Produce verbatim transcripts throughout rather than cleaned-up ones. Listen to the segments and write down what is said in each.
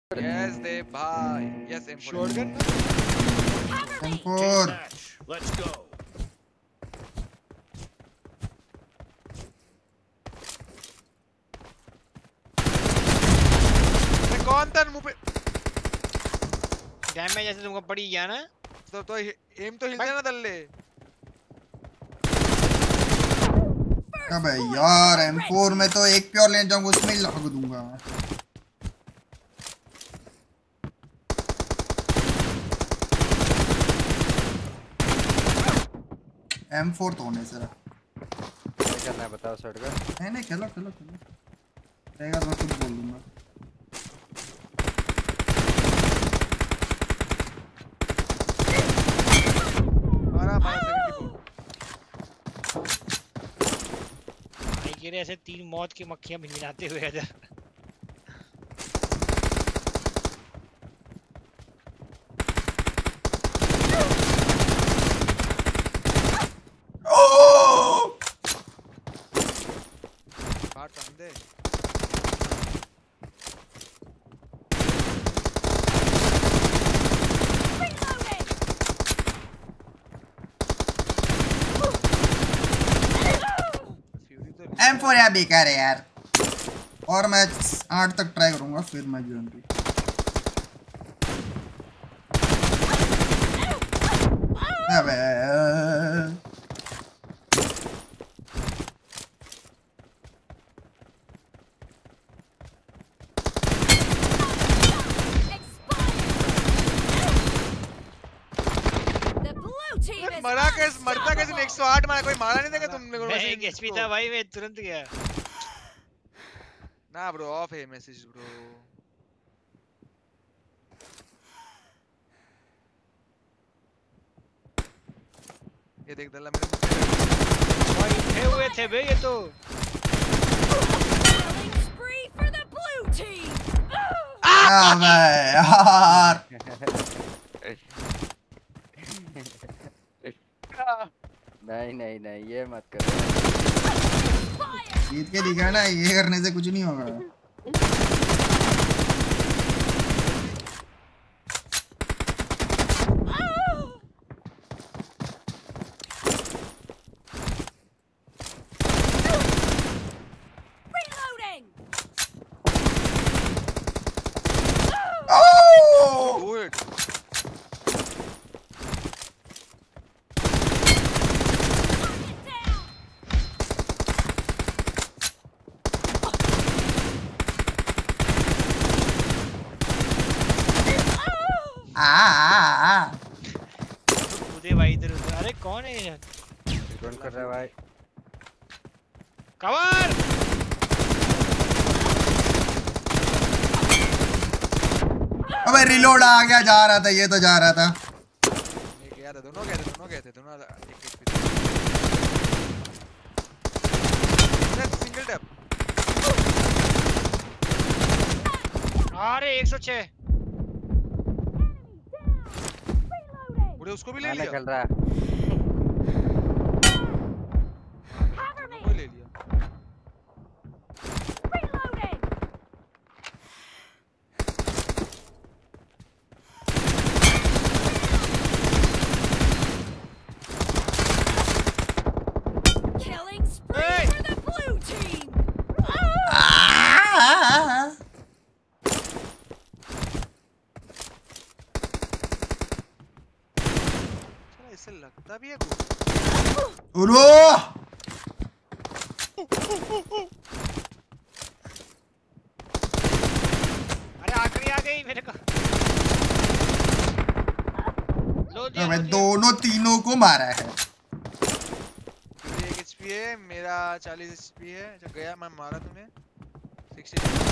Yes, they bhai. Yes, M four. Shotgun. M four. Let's go. मैं कौन था मुंह पे? डैमेज ऐसे तुमको पड़ी गया ना? तो तो एम तो हिल जाना दल्ले. अबे यार M फोर में तो एक प्योर लेने जाऊंगा उसमें ही लग दूंगा. M फोर तो होने जरा. क्या करना है बताओ शॉटगन. नहीं नहीं खेलो खेलो खेलो. रहेगा तो खुद बोल दूंगा. मारा मारा सेवेंटी फोर. भाई कह रहे ऐसे तीन मौत की मक्खियां भिनभिनाते हुए इधर. M फोर यार बेकार है यार. और मैं आठ तक ट्राई करूंगा फिर मैं जाऊंगी. अबे मरा कैसे मरता कैसे एक सौ आठ मारा कोई मारा नहीं था क्या तुमने? मैं एक एचपी था भाई मैं तुरंत गया. ना ब्रो ऑफ है मैसेज ब्रो. ये देख दल्ला मेरे भाई उठे हुए थे बे ये तो. अबे यार नहीं नहीं नहीं ये मत करो. जीत के दिखा ना ये करने से कुछ नहीं होगा. कूदे भाई इधर उधर. अरे कौन है ये? कौन कर रहा है भाई? कवर. अबे रिलोड आ गया. जा रहा था ये तो जा रहा था. ये गया था दोनों गए थे दोनों गए थे दोनों एक एक पे. Single tap. अरे एक सौ छह. उड़े उसको भी ले लिया. लिया. चल रहा है. कोई ले लिया. Killing spree for the blue team. ऐसे लगता भी है उरो. अरे आखिरी आ गई मेरे को. अबे दोनों तीनों को मारा है. एक एचपी है मेरा चालीस एचपी है. जो गया मैं मारा तुम्हें साठ.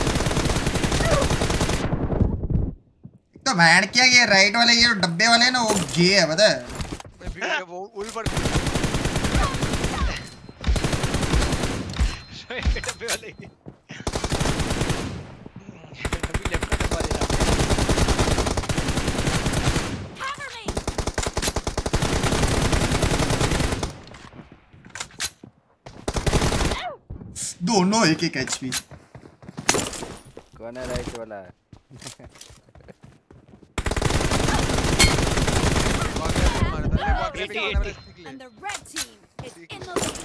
तो बैंड किया ये राइट वाले ये डब्बे वाले ना वो जे है पता है. वो उल पर डब्बे वाले अभी लेफ्ट का डब्बा ले दोनों एक एक एचपी. कौन है राइट वाला? And the red team is in the lead.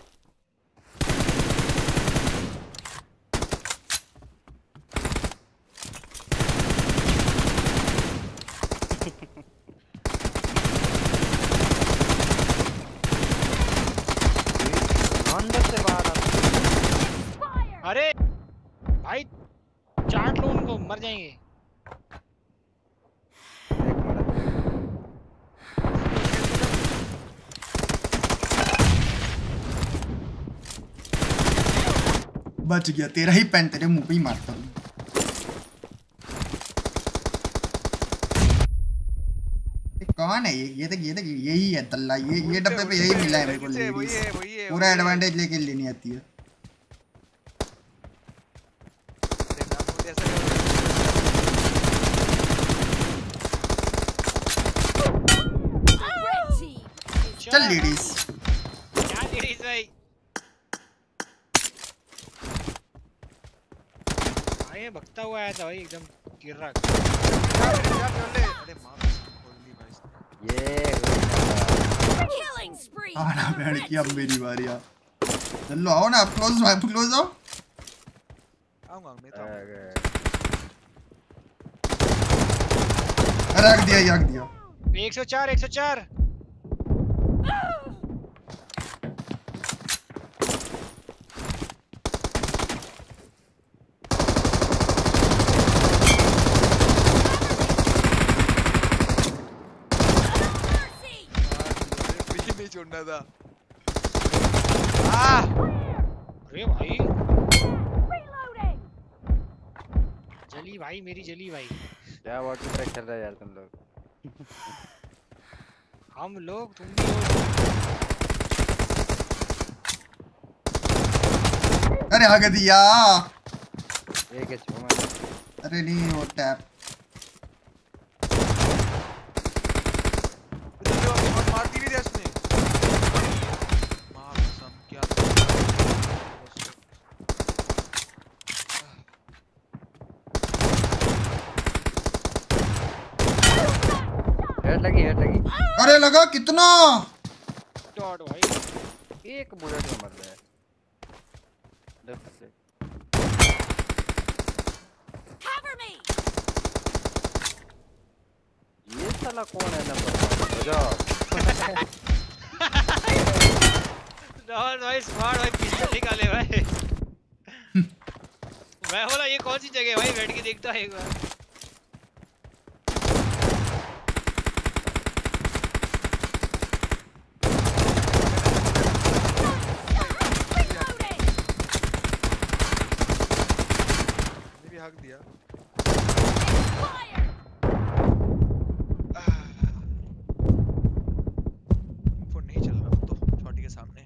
अंदर से बाहर आ। अरे भाई चाट लो उनको, मर जाएंगे। एक मारा। बच गया, तेरा ही पेन तेरे मुंह पे ही मारता हूँ। कौन है ये? ये तक ये तक यही है तल्ला, ये ये डब्बे पे यही मिला है मेरे को। लेडीज पूरा एडवांटेज लेके लेनी आती है। चल लेडीज। क्या लेडीज भाई? आए भगता हुआ आया था भाई, एकदम गिर रहा। अरे मार ये Killing spree. आना बैठ की, अब मेरी बारी आ। चलो आओ ना, क्लोज आओ, क्लोज आओ। आऊंगा मैं तो। रख दिया, रख दिया। एक सौ चार एक सौ चार। छोड़ना था। आ! अरे भाई जली भाई, मेरी जली भाई। क्या वाटर ट्रैक कर रहा है यार तुम लोग? हम लोग, तुम भी हो। अरे आगे दिया। एक है छुमा। अरे नहीं वो टैप। मारती भी उसने। मार कसम क्या। हेड लगी, हेड लगी। अरे लगा कितना? डॉट भाई, एक बुलेट में मर रहा है। लेफ्ट से। Cover me. ये साला कौन है नंबर? बजाओ। डॉट भाई स्मार्ट भाई, पिस्टल निकाले भाई। मैं बोला ये कौन सी जगह है भाई, बैठ के देखता है एक बार। हक दिया। फोन नहीं चल रहा तो शॉटी के सामने।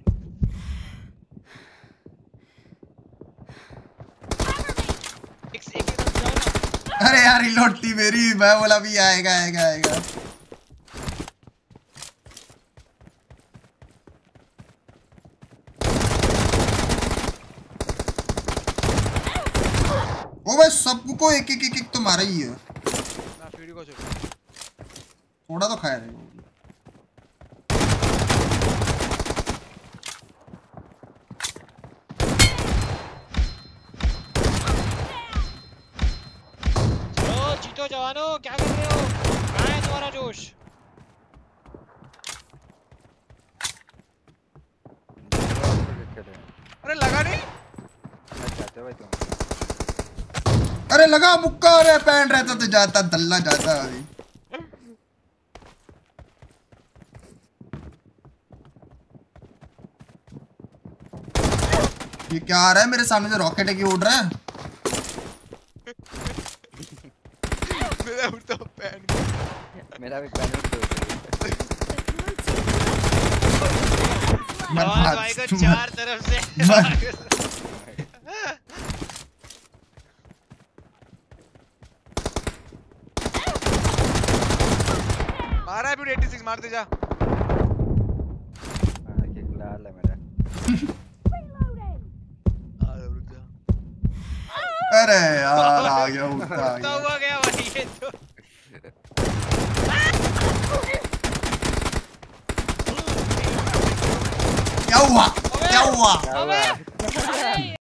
एक एक जाओ ना। अरे यार रिलोड थी मेरी, मैं बोला भी आएगा आएगा आएगा। ओ भाई सबको एक एक एक एक तो मारा ही है ना। फ्यूरी को छोड़, थोड़ा तो खाया है। चलो जीतो जवानों, क्या कर रहे हो? कहाँ है तुम्हारा जोश? अरे लगा नहीं। जाते भाई तुम। अरे लगा मुक्का। अरे पैंट रहता तो जाता, दल्ला जाता अभी। ये क्या आ रहा है मेरे सामने से? रॉकेट है कि उड़ रहा है? मेरा उड़ता पैन। मेरा भी पैन उड़ डॉट भाई को चार तरफ से। मारा है भी छियासी, मार दे जा। हां ये लाल है मेरा। आ रुक जा। अरे यार आ गया उठता आ उड़ता गया हुआ गया भाई ये तो क्या हुआ क्या हुआ अबे